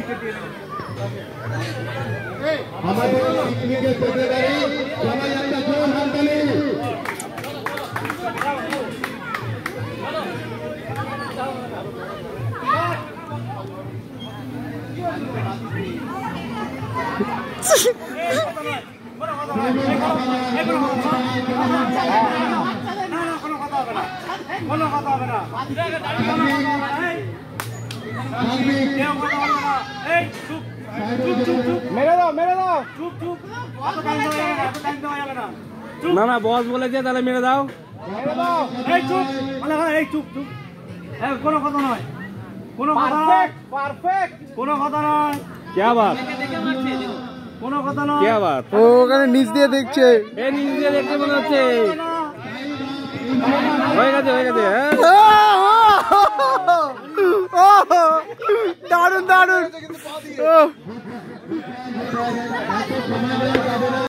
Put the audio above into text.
আমাদের পিকনিকের সেক্রেটারি সবাই একটা জোর হাততালি। না না বস বলেছে তাহলে মেরে দাও। কোনো কথা নয়, কোনো কথা নয়, কোনো কথা নয়, क्या बात, কোনো কথা নয়। क्या बात, ও ওখানে নিচ দিয়ে দেখছে, এই নিচ দিয়ে দেখতে মনে হচ্ছে। হয়ে গেছে হয়ে গেছে। দারুন দারুন।